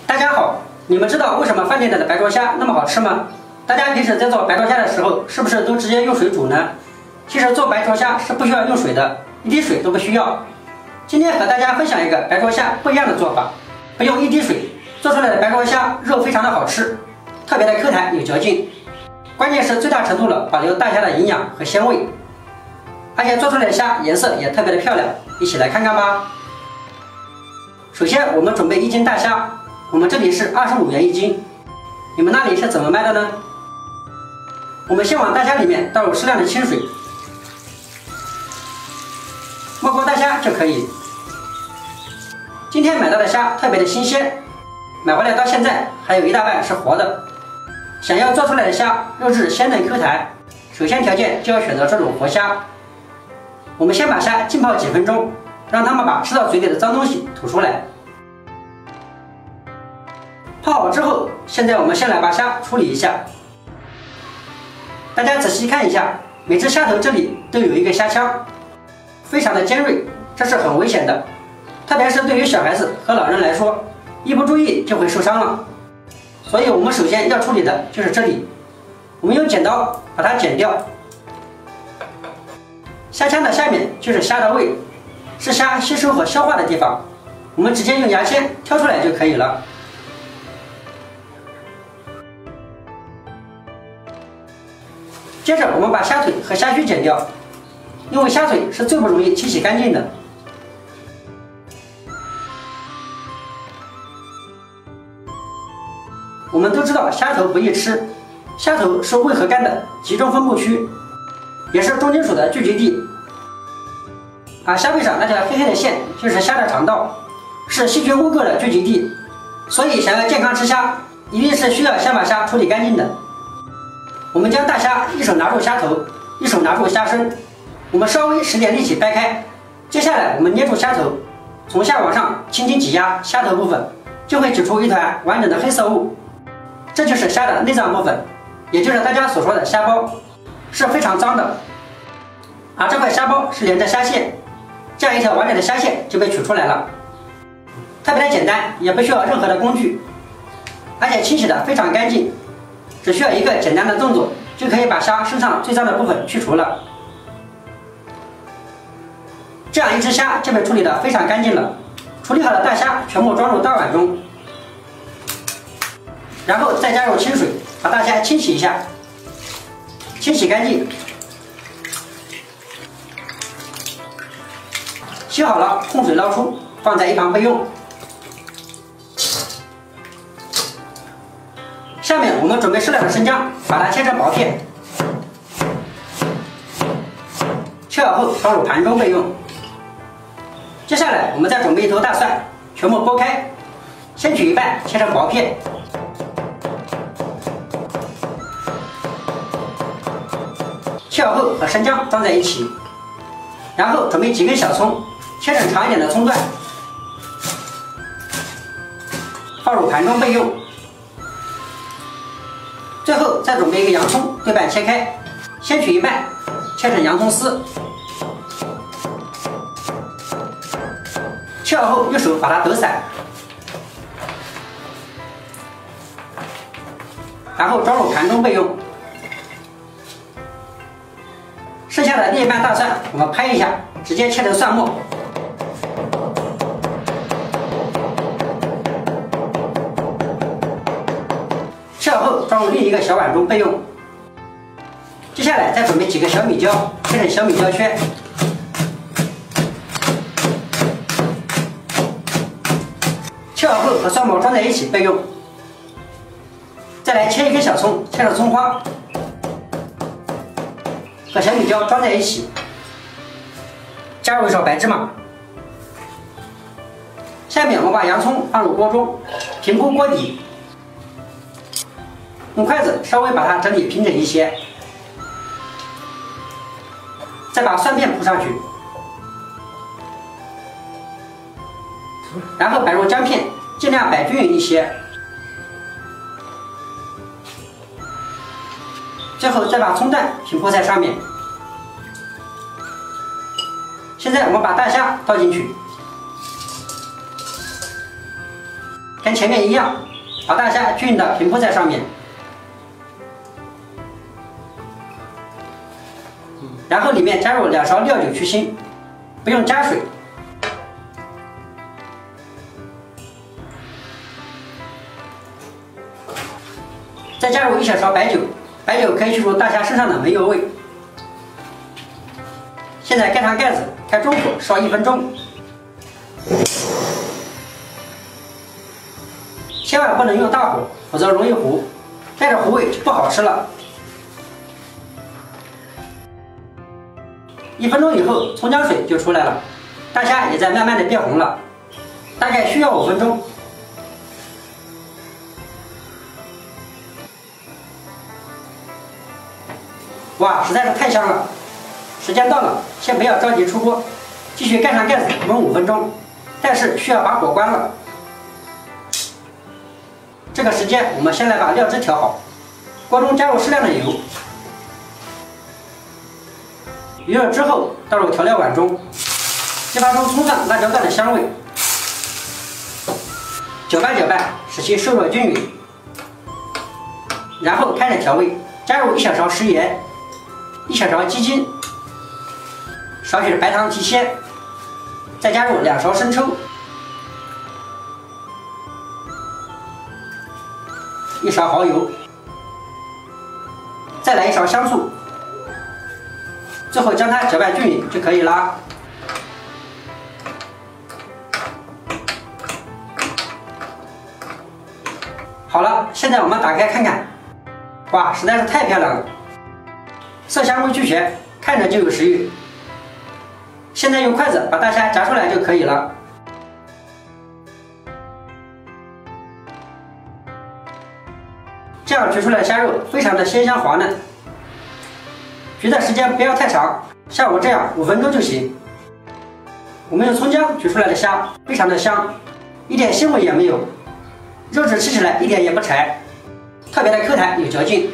大家好，你们知道为什么饭店里的白灼虾那么好吃吗？大家平时在做白灼虾的时候，是不是都直接用水煮呢？其实做白灼虾是不需要用水的，一滴水都不需要。今天和大家分享一个白灼虾不一样的做法，不用一滴水做出来的白灼虾肉非常的好吃，特别的 Q 弹有嚼劲，关键是最大程度的保留大虾的营养和鲜味，而且做出来的虾颜色也特别的漂亮，一起来看看吧。首先我们准备1斤大虾，我们这里是25元1斤，你们那里是怎么卖的呢？我们先往大虾里面倒入适量的清水，没过大虾就可以。今天买到的虾特别的新鲜，买回来到现在还有一大半是活的。想要做出来的虾肉质鲜嫩 Q 弹，首先条件就要选择这种活虾。我们先把虾浸泡几分钟，让它们把吃到嘴里的脏东西吐出来。泡好之后，现在我们先来把虾处理一下。大家仔细看一下，每只虾头这里都有一个虾枪，非常的尖锐，这是很危险的，特别是对于小孩子和老人来说，一不注意就会受伤了。所以我们首先要处理的就是这里，我们用剪刀把它剪掉。虾枪的下面就是虾的胃，是虾吸收和消化的地方，我们直接用牙签挑出来就可以了。接着我们把虾腿和虾须剪掉，因为虾腿是最不容易清洗干净的。我们都知道虾头不易吃，虾头是胃和肝的集中分布区，也是重金属的聚集地。而虾背上那条黑黑的线就是虾的肠道，是细菌污垢的聚集地。所以想要健康吃虾，一定是需要先把虾处理干净的。我们将大虾一手拿住虾头，一手拿住虾身，我们稍微使点力气掰开。接下来我们捏住虾头，从下往上轻轻挤压虾头部分，就会挤出一团完整的黑色物。这就是虾的内脏部分，也就是大家所说的虾包，是非常脏的。而这块虾包是连着虾线，这样一条完整的虾线就被取出来了，特别的简单，也不需要任何的工具，而且清洗的非常干净。只需要一个简单的动作，就可以把虾身上最脏的部分去除了。这样一只虾就被处理得非常干净了。处理好的大虾全部装入大碗中，然后再加入清水，把大虾清洗一下，清洗干净。洗好了，控水捞出，放在一旁备用。下面我们准备适量的生姜，把它切成薄片，切好后装入盘中备用。接下来我们再准备1头大蒜，全部剥开，先取一半切成薄片，切好后和生姜装在一起，然后准备几根小葱，切成长一点的葱段，放入盘中备用。最后再准备一个洋葱，对半切开，先取一半，切成洋葱丝，切好后用手把它抖散，然后装入盘中备用。剩下的另一半大蒜，我们拍一下，直接切成蒜末。切好后装入另一个小碗中备用。接下来再准备几个小米椒，切成小米椒圈。切好后和蒜末装在一起备用。再来切一根小葱，切成葱花，和小米椒装在一起，加入一勺白芝麻。下面我把洋葱放入锅中，平铺锅底。用筷子稍微把它整理平整一些，再把蒜片铺上去，然后摆入姜片，尽量摆均匀一些，最后再把葱段平铺在上面。现在我们把大虾倒进去， 跟前面一样，把大虾均匀的平铺在上面，然后里面加入2勺料酒去腥，不用加水。再加入1小勺白酒，白酒可以去除大虾身上的煤油味。现在盖上盖子，开中火烧1分钟。千万不能用大火，否则容易糊，带着糊味就不好吃了。1分钟以后，葱姜水就出来了，大虾也在慢慢的变红了，大概需要5分钟。哇，实在是太香了！时间到了，先不要着急出锅，继续盖上盖子焖5分钟，但是需要把火关了。这个时间，我们先来把料汁调好，锅中加入适量的油，鱼热之后倒入调料碗中，激发出葱蒜、辣椒段的香味，搅拌搅拌，使其受热均匀，然后开始调味，加入1小勺食盐，1小勺鸡精，少许的白糖提鲜，再加入2勺生抽，1勺蚝油，再来1勺香醋，最后将它搅拌均匀就可以啦。好了，现在我们打开看看，哇，实在是太漂亮了，色香味俱全，看着就有食欲。现在用筷子把大虾夹出来就可以了。这样取出来的虾肉非常的鲜香滑嫩，焗的时间不要太长，像我这样5分钟就行。我们用葱姜取出来的虾非常的香，一点腥味也没有，肉质吃起来一点也不柴，特别的 Q 弹有嚼劲。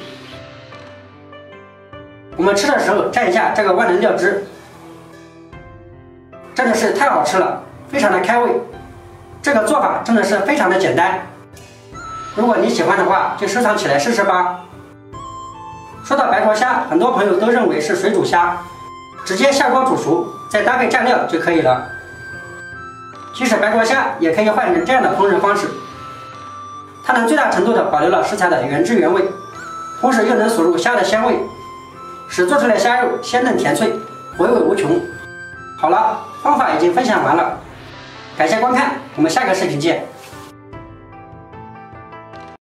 我们吃的时候蘸一下这个万能料汁，真的是太好吃了，非常的开胃。这个做法真的是非常的简单，如果你喜欢的话，就收藏起来试试吧。说到白灼虾，很多朋友都认为是水煮虾，直接下锅煮熟，再搭配蘸料就可以了。其实白灼虾也可以换成这样的烹饪方式，它能最大程度的保留了食材的原汁原味，同时又能锁入虾的鲜味，使做出来虾肉鲜嫩甜脆，回味无穷。好了，方法已经分享完了，感谢观看，我们下个视频见。